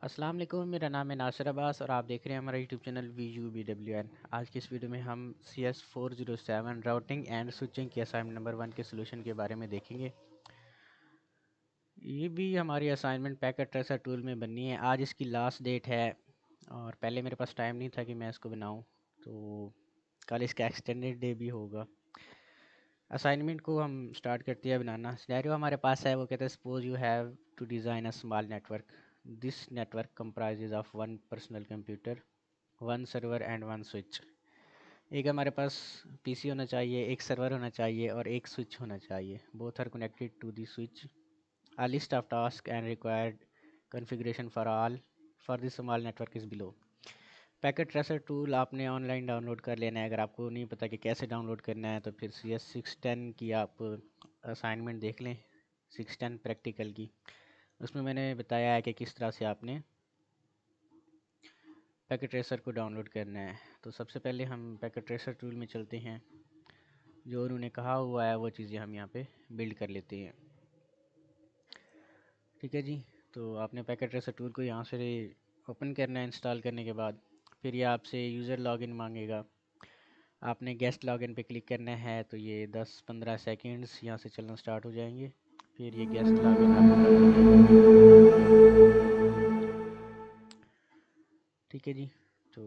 अस्सलाम वालेकुम, मेरा नाम है नासिर अब्बास और आप देख रहे हैं हमारा यूट्यूब चैनल VUBWN। आज की इस वीडियो में हम CS407 राउटिंग एंड स्विचिंग के असाइनमेंट नंबर 1 के सोल्यूशन के बारे में देखेंगे। ये भी हमारी असाइनमेंट पैकेट ट्रेसर टूल में बननी है। आज इसकी लास्ट डेट है और पहले मेरे पास टाइम नहीं था कि मैं इसको बनाऊं, तो कल इसका एक्सटेंडेड डे भी होगा। असाइनमेंट को हम स्टार्ट करते हैं बनाना। सिनेरियो हमारे पास है, वो कहते हैं suppose you have to design a small network. This network comprises of one personal computer, one server and one switch. एक हमारे पास पीसी होना चाहिए, एक सर्वर होना चाहिए और एक स्विच होना चाहिए। Both are connected to the switch. A list of tasks and required configuration for all for this small network is below। Packet tracer tool आपने ऑनलाइन डाउनलोड कर लेना है। अगर आपको नहीं पता कि कैसे डाउनलोड करना है तो फिर CS610 की आप असाइनमेंट देख लें, 610 प्रैक्टिकल की। उसमें मैंने बताया है कि किस तरह से आपने पैकेट ट्रेसर को डाउनलोड करना है। तो सबसे पहले हम पैकेट ट्रेसर टूल में चलते हैं। जो उन्होंने कहा हुआ है वो चीज़ें हम यहाँ पे बिल्ड कर लेते हैं। ठीक है जी, तो आपने पैकेट ट्रेसर टूल को यहाँ से ओपन करना है। इंस्टॉल करने के बाद फिर ये आपसे यूज़र लॉगिन मांगेगा। आपने गेस्ट लॉगिन पे क्लिक करना है तो ये 10-15 सेकंड्स यहाँ से चलना स्टार्ट हो जाएंगे। फिर ये गेस्ट लॉगिन आपका रन हो जाएगा। ठीक है जी, तो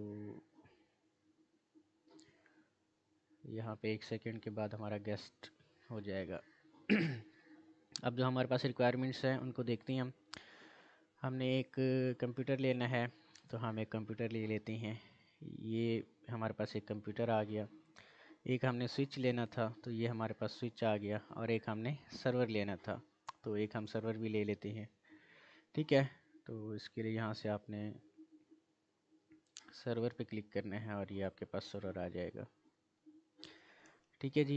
यहाँ पे 1 सेकंड के बाद हमारा गेस्ट हो जाएगा। अब जो हमारे पास रिक्वायरमेंट्स हैं उनको देखते हैं हम। हमने एक कंप्यूटर लेना है तो हम एक कंप्यूटर ले लेते हैं। ये हमारे पास एक कंप्यूटर आ गया। एक हमने स्विच लेना था तो ये हमारे पास स्विच आ गया, और एक हमने सर्वर लेना था तो एक हम सर्वर भी ले लेते हैं। ठीक है, तो इसके लिए यहाँ से आपने सर्वर पे क्लिक करना है और ये आपके पास सर्वर आ जाएगा। ठीक है जी।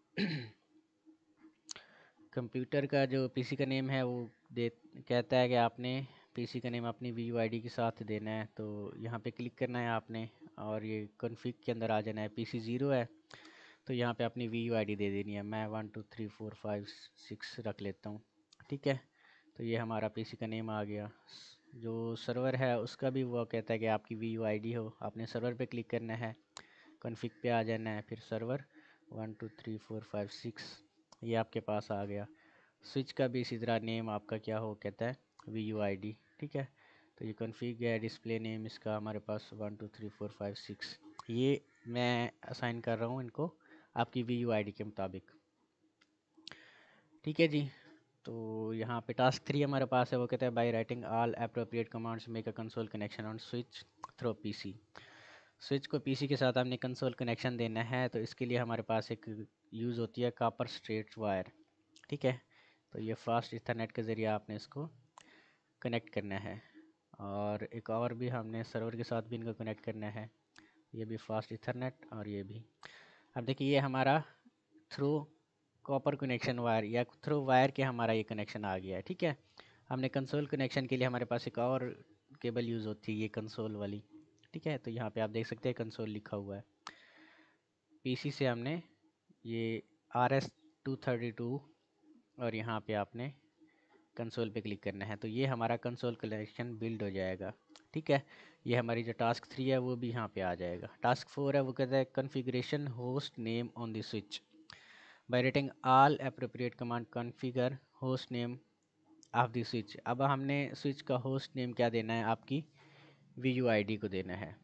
कंप्यूटर का जो पीसी का नेम है वो दे कहता है कि आपने पीसी का नेम अपनी VUID के साथ देना है। तो यहाँ पे क्लिक करना है आपने और ये कॉन्फ़िग के अंदर आ जाना है। PC 0 है तो यहाँ पे अपनी VUID दे देनी है। मैं 1 2 3 4 5 6 रख लेता हूँ। ठीक है, तो ये हमारा PC का नेम आ गया। जो सर्वर है उसका भी वो कहता है कि आपकी VUID हो। आपने सर्वर पे क्लिक करना है, कॉन्फ़िग पे आ जाना है, फिर सर्वर 1 2 3 4 5 6 ये आपके पास आ गया। स्विच का भी इसी तरह नेम आपका क्या हो कहता है VUID। ठीक है, तो ये कॉन्फ़िग है। डिस्प्ले नेम इसका हमारे पास 1 2 3 4 5 6 ये मैं असाइन कर रहा हूँ इनको आपकी VUID के मुताबिक। ठीक है जी, तो यहाँ पे टास्क 3 हमारे पास है। वो कहता है by writing all appropriate commands make a console connection on switch through PC। Switch को PC के साथ हमने कंसोल कनेक्शन देना है, तो इसके लिए हमारे पास एक यूज़ होती है कॉपर स्ट्रेट वायर। ठीक है, तो ये फास्ट इथरनेट के ज़रिए आपने इसको कनेक्ट करना है, और एक और भी हमने सर्वर के साथ भी इनको कनेक्ट करना है। ये भी फास्ट इथरनेट और ये भी। अब देखिए ये हमारा थ्रू कॉपर कनेक्शन वायर या थ्रू वायर के हमारा ये कनेक्शन आ गया है। ठीक है, हमने कंसोल कनेक्शन के लिए हमारे पास एक और केबल यूज़ होती है, ये कंसोल वाली। ठीक है, तो यहाँ पे आप देख सकते हैं कंसोल लिखा हुआ है। PC से हमने ये RS-232 और यहाँ पे आपने कंसोल पे क्लिक करना है, तो ये हमारा कंसोल कनेक्शन बिल्ड हो जाएगा। ठीक है, ये हमारी जो टास्क 3 है वो भी यहाँ पे आ जाएगा। टास्क 4 है, वो कहता है configuration host name on the switch by writing all appropriate command configure host name of the switch. अब हमने स्विच का होस्ट नेम क्या देना है, आपकी VUID को देना है।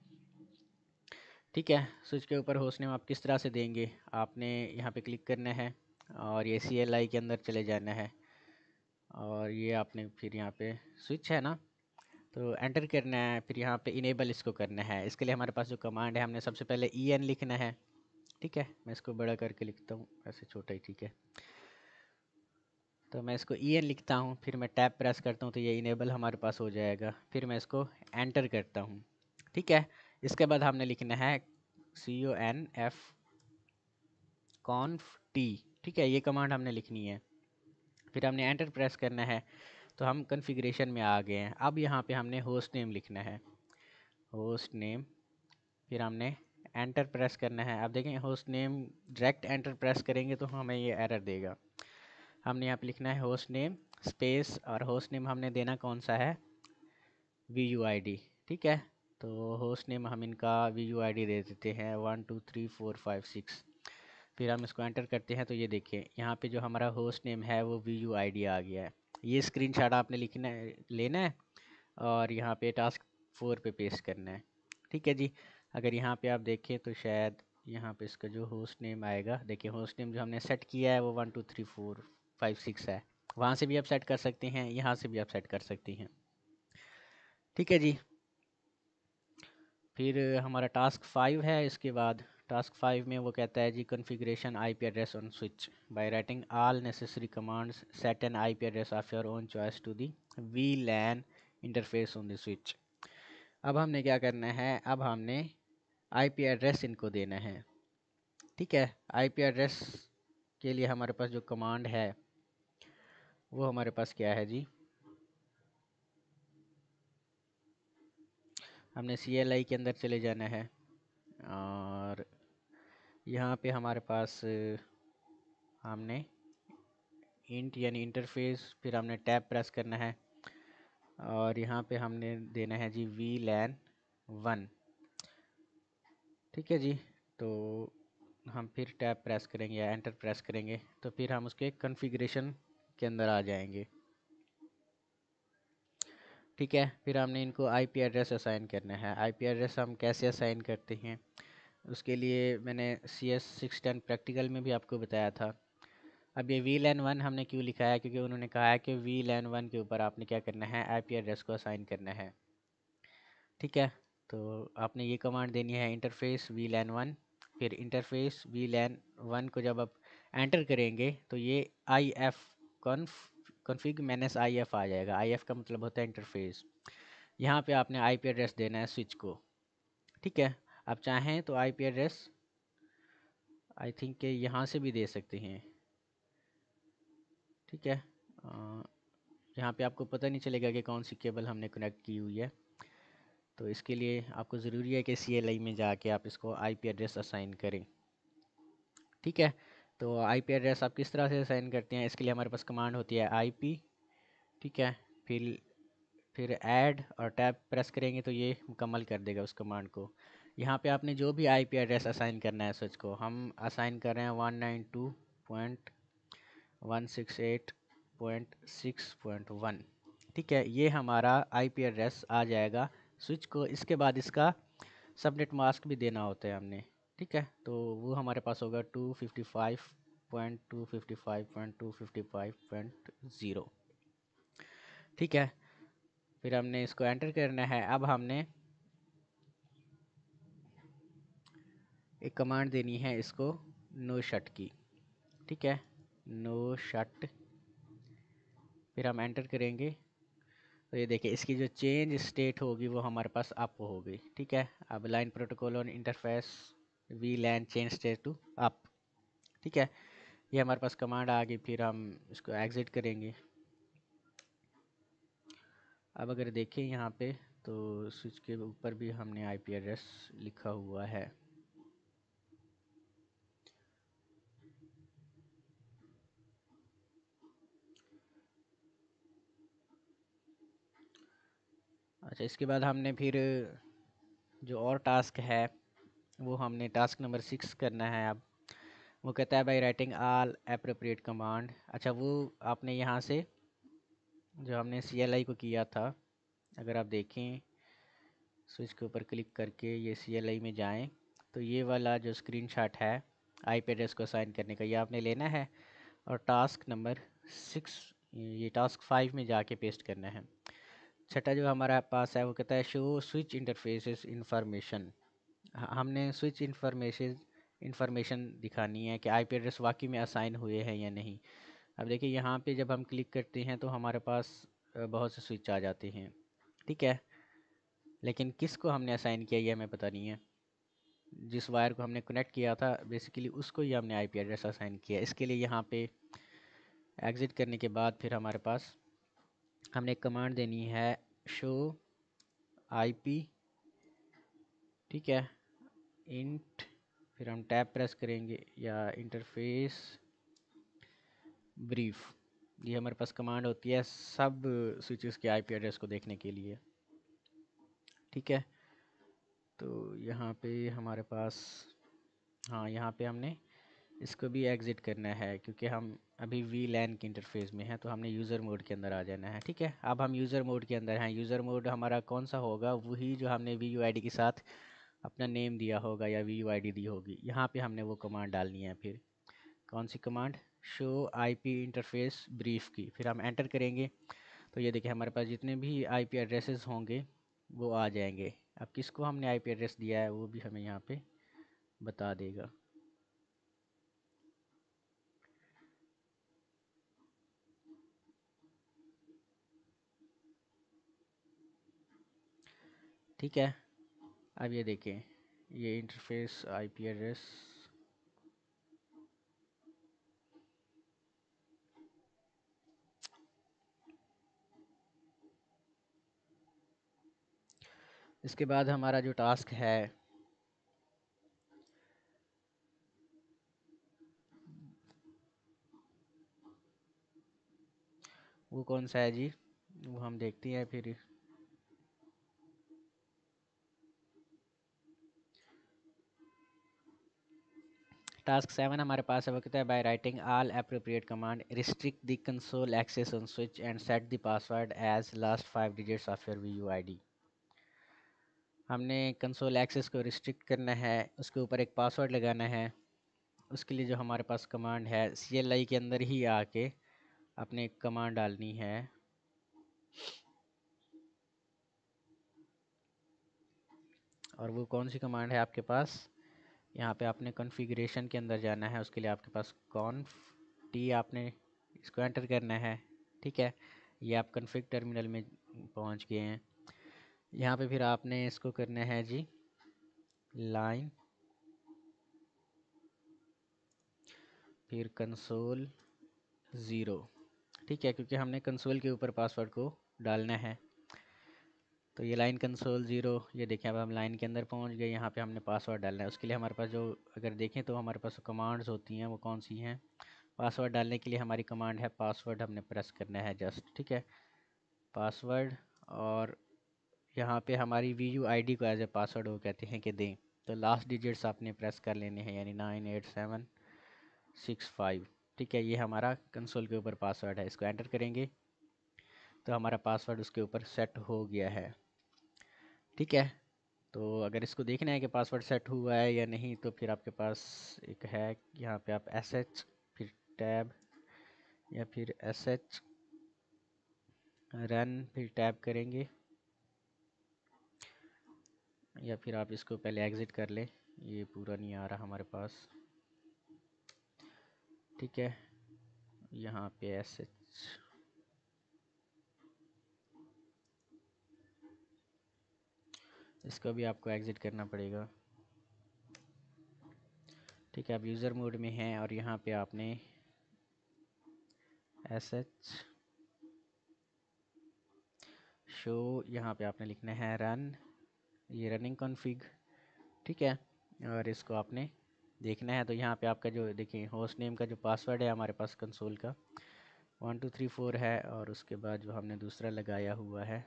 ठीक है, स्विच के ऊपर होस्ट नेम आप किस तरह से देंगे, आपने यहाँ पे क्लिक करना है और ये CLI के अंदर चले जाना है, और ये आपने फिर यहाँ पे स्विच है ना तो एंटर करना है। फिर यहाँ पे इनेबल इसको करना है। इसके लिए हमारे पास जो कमांड है, हमने सबसे पहले EN लिखना है। ठीक है, मैं इसको बड़ा करके लिखता हूँ, ऐसे छोटा ही ठीक है। तो मैं इसको EN लिखता हूँ, फिर मैं टैब प्रेस करता हूँ तो ये इनेबल हमारे पास हो जाएगा। फिर मैं इसको एंटर करता हूँ। ठीक है, इसके बाद हमने लिखना है CONF conf t। ठीक है, ये कमांड हमने लिखनी है। फिर हमने एंटर प्रेस करना है, तो हम कॉन्फ़िगरेशन में आ गए हैं। अब यहाँ पे हमने होस्ट नेम लिखना है, होस्ट नेम। फिर हमने एंटर प्रेस करना है। अब देखें host name direct enter press करेंगे तो हमें ये एरर देगा। हमने यहाँ पे लिखना है होस्ट नेम स्पेस, और होस्ट नेम हमने देना कौन सा है, VUID। ठीक है, तो होस्ट नेम हम इनका VUID दे देते हैं 1 2 3 4 5 6। फिर हम इसको एंटर करते हैं तो ये देखिए यहाँ पे जो हमारा होस्ट नेम है वो VUID आ गया है। ये स्क्रीनशॉट आपने लिखना है, लेना है और यहाँ पे टास्क 4 पे पेस्ट करना है। ठीक है जी। अगर यहाँ पे आप देखें तो शायद यहाँ पे इसका जो होस्ट नेम आएगा, देखिए होस्ट नेम जो हमने सेट किया है वो 1 2 3 4 5 6 है। वहाँ से भी आप सेट कर सकते हैं, यहाँ से भी आप सेट कर सकती हैं। ठीक है जी। फिर हमारा टास्क 5 है। इसके बाद टास्क 5 में वो कहता है जी configuration IP address on switch by writing all necessary commands set an IP address of your own choice to the VLAN interface on the switch. अब हमने क्या करना है, अब हमने आईपी एड्रेस इनको देना है। ठीक है, आईपी एड्रेस के लिए हमारे पास जो कमांड है वो हमारे पास क्या है जी, हमने CLI के अंदर चले जाना है और यहाँ पे हमारे पास हमने इंट यानी इंटरफेस, फिर हमने टैब प्रेस करना है और यहाँ पे हमने देना है जी VLAN 1। ठीक है जी। तो हम फिर टैब प्रेस करेंगे या एंटर प्रेस करेंगे तो फिर हम उसके कॉन्फ़िगरेशन के अंदर आ जाएंगे। ठीक है, फिर हमने इनको आईपी एड्रेस असाइन करना है। आईपी एड्रेस हम कैसे असाइन करते हैं उसके लिए मैंने CS610 प्रैक्टिकल में भी आपको बताया था। अब ये VLAN 1 हमने क्यों लिखा है, क्योंकि उन्होंने कहा है कि VLAN 1 के ऊपर आपने क्या करना है, आईपी एड्रेस को असाइन करना है। ठीक है, तो आपने ये कमांड देनी है इंटरफेस VLAN 1। फिर इंटरफेस VLAN 1 को जब आप एंटर करेंगे तो ये IF कॉन्फ़िग मैनेज IF आ जाएगा। IF का मतलब होता है इंटरफेस। यहाँ पे आपने आईपी एड्रेस देना है स्विच को। ठीक है, आप चाहें तो आईपी एड्रेस आई थिंक के यहाँ से भी दे सकते हैं। ठीक है, यहाँ पे आपको पता नहीं चलेगा कि कौन सी केबल हमने कनेक्ट की हुई है, तो इसके लिए आपको ज़रूरी है कि CLI में जाके आप इसको आईपी एड्रेस असाइन करें। ठीक है, तो आईपी एड्रेस आप किस तरह से असाइन करते हैं, इसके लिए हमारे पास कमांड होती है IP। ठीक है, फिर ऐड और टैब प्रेस करेंगे तो ये मुकम्मल कर देगा उस कमांड को। यहाँ पे आपने जो भी आईपी एड्रेस असाइन करना है स्विच को, हम असाइन कर रहे हैं 192.168.6.1। ठीक है, ये हमारा आईपी एड्रेस आ जाएगा स्विच को। इसके बाद इसका सबनेट मास्क भी देना होता है हमने। ठीक है, तो वो हमारे पास होगा 255.255.255.0। ठीक है, फिर हमने इसको एंटर करना है। अब हमने एक कमांड देनी है इसको नो शट की। ठीक है, नो शट, फिर हम एंटर करेंगे तो ये देखिए इसकी जो चेंज स्टेट होगी वो हमारे पास अप होगी। ठीक है, अब line protocol on interface VLAN change state to up. ठीक है, ये हमारे पास कमांड आ गई। फिर हम इसको एग्जिट करेंगे। अब अगर देखें यहाँ पे तो स्विच के ऊपर भी हमने आईपी एड्रेस लिखा हुआ है। अच्छा, इसके बाद हमने फिर जो और टास्क है वो हमने टास्क नंबर 6 करना है। अब वो कहता है by writing all appropriate command. अच्छा, वो आपने यहाँ से जो हमने CLI को किया था, अगर आप देखें स्विच के ऊपर क्लिक करके ये CLI में जाएं तो ये वाला जो स्क्रीनशॉट है आईपी एड्रेस को असाइन करने का, ये आपने लेना है और टास्क नंबर 6 ये टास्क 5 में जाके पेस्ट करना है। छठा जो हमारा पास है वो कहता है शो स्विच इंटरफेसेस इंफॉर्मेशन। हमने स्विच इंफॉर्मेशन दिखानी है कि आईपी एड्रेस वाकई में असाइन हुए हैं या नहीं। अब देखिए यहाँ पे जब हम क्लिक करते हैं तो हमारे पास बहुत से स्विच आ जाते हैं। ठीक है, लेकिन किसको हमने असाइन किया ये हमें पता नहीं है। जिस वायर को हमने कनेक्ट किया था बेसिकली उसको ही हमने आईपी एड्रेस असाइन किया। इसके लिए यहाँ पे एग्ज़िट करने के बाद फिर हमारे पास हमने एक कमांड देनी है शो आईपी। ठीक है, इंट, फिर हम टैब प्रेस करेंगे या इंटरफेस ब्रीफ। ये हमारे पास कमांड होती है सब स्विचेस के आईपी एड्रेस को देखने के लिए। ठीक है। तो यहाँ पे हमारे पास, हाँ यहाँ पे हमने इसको भी एग्ज़िट करना है क्योंकि हम अभी वी लैन के इंटरफेस में हैं, तो हमने यूज़र मोड के अंदर आ जाना है। ठीक है, अब हम यूज़र मोड के अंदर हैं। यूज़र मोड हमारा कौन सा होगा? वही जो हमने वी यू आई डी के साथ अपना नेम दिया होगा या वी यू आई डी दी होगी। यहाँ पे हमने वो कमांड डालनी है। फिर कौन सी command? Show I P interface brief की। फिर हम एंटर करेंगे तो ये देखिए हमारे पास जितने भी आई पी एड्रेसेस होंगे वो आ जाएंगे। अब किसको हमने आई पी एड्रेस दिया है वो भी हमें यहाँ पे बता देगा। ठीक है, अब ये देखें, ये इंटरफेस आईपी एड्रेस, इसके बाद हमारा जो टास्क है वो कौन सा है जी? वो हम देखते हैं फिर। टास्क 7 हमारे पास है, वो कहता है by writing all appropriate command restrict the console access on switch and set the password as last 5 digits of your VUID. हमने कंसोल एक्सेस को रिस्ट्रिक्ट करना है, उसके ऊपर एक पासवर्ड लगाना है। उसके लिए जो हमारे पास कमांड है CLI के अंदर ही आके अपने एक कमांड डालनी है। और वो कौन सी कमांड है आपके पास? यहाँ पे आपने कॉन्फ़िगरेशन के अंदर जाना है। उसके लिए आपके पास कॉन्फ टी, आपने इसको एंटर करना है। ठीक है, ये आप कॉन्फ़िग टर्मिनल में पहुँच गए हैं। यहाँ पे फिर आपने इसको करना है जी लाइन, फिर कंसोल ज़ीरो। ठीक है, क्योंकि हमने कंसोल के ऊपर पासवर्ड को डालना है। तो ये लाइन कंसोल ज़ीरो, ये देखें अब हम लाइन के अंदर पहुंच गए। यहाँ पे हमने पासवर्ड डालना है। उसके लिए हमारे पास जो, अगर देखें तो हमारे पास कमांड्स होती हैं वो कौन सी हैं? पासवर्ड डालने के लिए हमारी कमांड है पासवर्ड, हमने प्रेस करना है जस्ट। ठीक है, पासवर्ड। और यहाँ पे हमारी वी यू आई डी को एज ए पासवर्ड वो कहते हैं कि दें, तो लास्ट डिजिट्स आपने प्रेस कर लेने हैं, यानी 98765। ठीक है, ये हमारा कंसोल के ऊपर पासवर्ड है। इसको एंटर करेंगे तो हमारा पासवर्ड उसके ऊपर सेट हो गया है। ठीक है, तो अगर इसको देखना है कि पासवर्ड सेट हुआ है या नहीं, तो फिर आपके पास एक है, यहाँ पे आप एस एच फिर टैब या फिर एस एच रन फिर टैब करेंगे, या फिर आप इसको पहले एग्ज़िट कर लें। ये पूरा नहीं आ रहा हमारे पास। ठीक है, यहाँ पे एस एच, इसको भी आपको एग्ज़िट करना पड़ेगा। ठीक है, आप यूज़र मोड में हैं और यहाँ पे आपने एस एच शो, यहाँ पे आपने लिखना है रन, ये रनिंग कॉन्फ़िग। ठीक है, और इसको आपने देखना है। तो यहाँ पे आपका जो देखिए होस्ट नेम का जो पासवर्ड है हमारे पास कंसोल का 1234 है, और उसके बाद जो हमने दूसरा लगाया हुआ है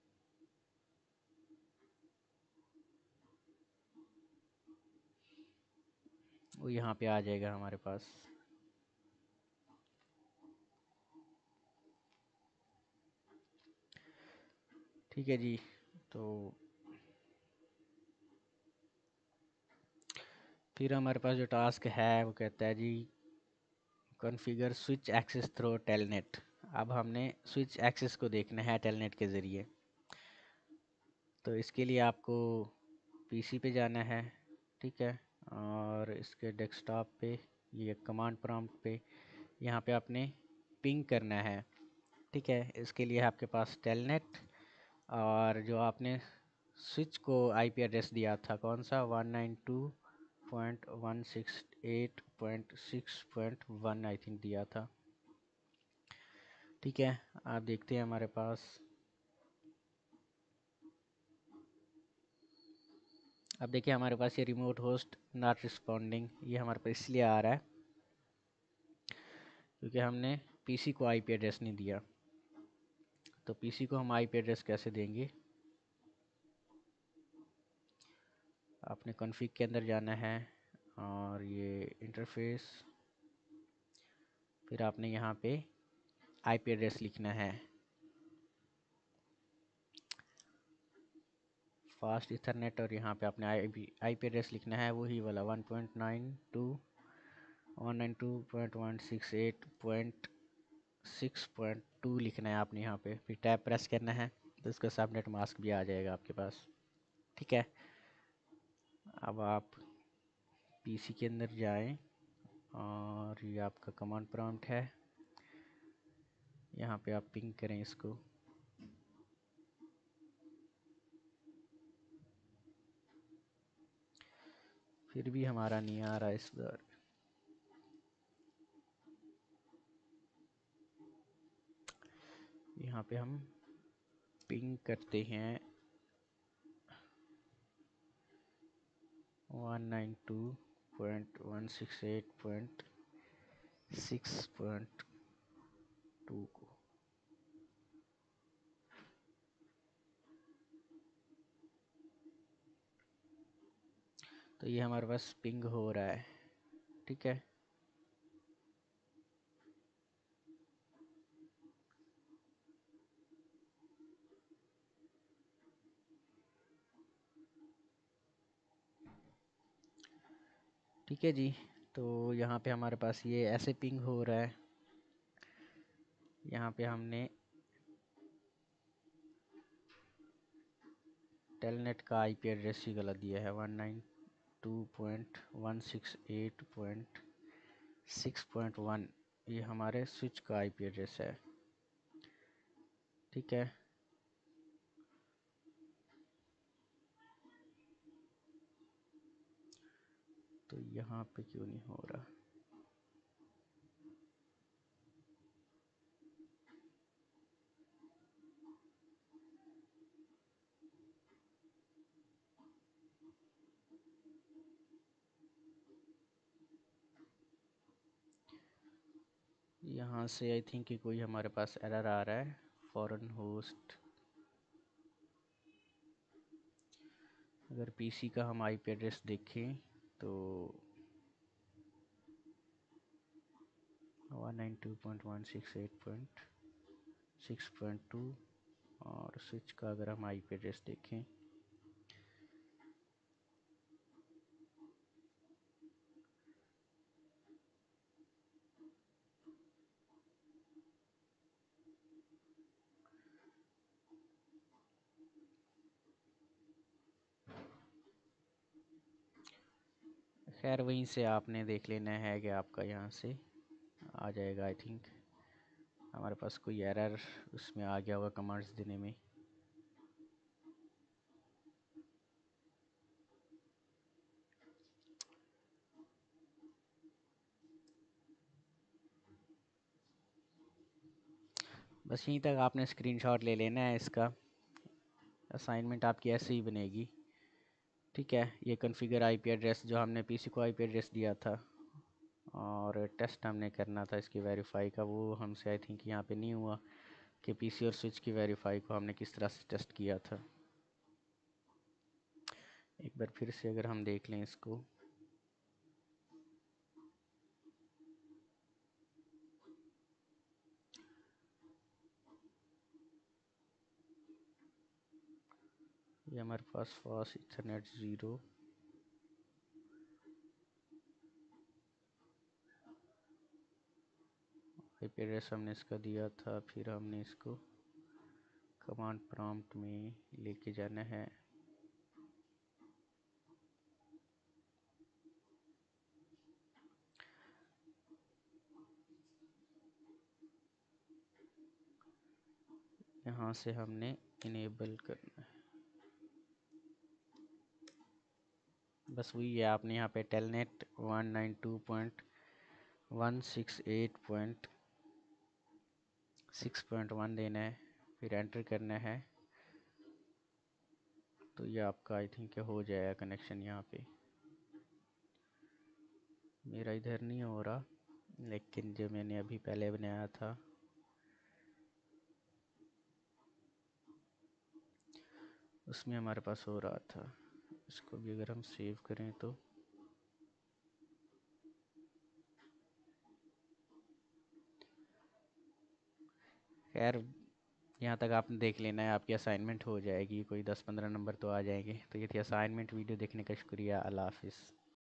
वो यहाँ पे आ जाएगा हमारे पास। ठीक है जी, तो फिर हमारे पास जो टास्क है वो कहता है जी configure switch access through telnet. अब हमने स्विच एक्सेस को देखना है टेलनेट के ज़रिए। तो इसके लिए आपको पीसी पे जाना है। ठीक है, और इसके डेस्कटॉप पे ये कमांड प्रॉम्प्ट पे यहाँ पे आपने पिंग करना है। ठीक है, इसके लिए आपके पास टेलनेट, और जो आपने स्विच को आईपी एड्रेस दिया था कौन सा, 192.168.6.1 आई थिंक दिया था। ठीक है, आप देखते हैं हमारे पास, अब देखिए हमारे पास ये रिमोट होस्ट नॉट रिस्पॉन्डिंग, ये हमारे पास इसलिए आ रहा है क्योंकि हमने पीसी को आईपी एड्रेस नहीं दिया। तो पीसी को हम आईपी एड्रेस कैसे देंगे? आपने कॉन्फ़िग के अंदर जाना है और ये इंटरफेस, फिर आपने यहाँ पे आईपी एड्रेस लिखना है, फास्ट इथरनेट, और यहाँ पे आपने आईपी एड्रेस लिखना है वही वाला 1.92.192.168.6.2 लिखना है आपने यहाँ पे, फिर टैब प्रेस करना है तो उसका सबनेट मास्क भी आ जाएगा आपके पास। ठीक है, अब आप पीसी के अंदर जाएं और ये आपका कमांड प्रॉम्प्ट है, यहाँ पे आप पिंग करें इसको। फिर भी हमारा नहीं आ रहा इस बार। यहाँ पे हम पिंग करते हैं 192.168.6.2 को। तो ये हमारे पास पिंग हो रहा है। ठीक है, ठीक है जी। तो यहाँ पे हमारे पास ये ऐसे पिंग हो रहा है। यहाँ पे हमने टेलनेट का आईपी एड्रेस ही गलत दिया है, 192.168.6.1, ये हमारे स्विच का आईपी एड्रेस है। ठीक है, तो यहाँ पे क्यों नहीं हो रहा? यहाँ से आई थिंक कि कोई हमारे पास एरर आ रहा है, फॉरेन होस्ट। अगर पीसी का हम आईपी एड्रेस देखें तो 192.168.6.2, और स्विच का अगर हम आईपी एड्रेस देखें खैर वहीं से आपने देख लेना है कि आपका यहाँ से आ जाएगा। आई थिंक हमारे पास कोई एरर उसमें आ गया होगा कमांड्स देने में। बस यहीं तक आपने स्क्रीनशॉट ले लेना है, इसका असाइनमेंट आपकी ऐसे ही बनेगी। ठीक है, ये कॉन्फ़िगर आईपी एड्रेस जो हमने पीसी को आईपी एड्रेस दिया था और टेस्ट हमने करना था इसकी वेरीफाई का, वो हमसे आई थिंक यहाँ पे नहीं हुआ कि पीसी और स्विच की वेरीफाई को हमने किस तरह से टेस्ट किया था। एक बार फिर से अगर हम देख लें इसको, ये हमारे पास फास्ट इथरनेट 0, आईपी एड्रेस हमने इसका दिया था, फिर हमने इसको कमांड प्रॉम्प्ट में लेके जाना है। यहाँ से हमने इनेबल करना है, बस वही है। आपने यहाँ पे टेलनेट 192.168.6.1 देना है, फिर एंटर करना है, तो ये आपका आई थिंक हो जाएगा कनेक्शन। यहाँ पे मेरा इधर नहीं हो रहा, लेकिन जो मैंने अभी पहले बनाया था उसमें हमारे पास हो रहा था। इसको भी अगर हम सेव करें तो खैर, यहाँ तक आपने देख लेना है, आपकी असाइनमेंट हो जाएगी, कोई 10-15 नंबर तो आ जाएंगे। तो ये थी असाइनमेंट। वीडियो देखने का शुक्रिया। अल्लाह हाफिज़।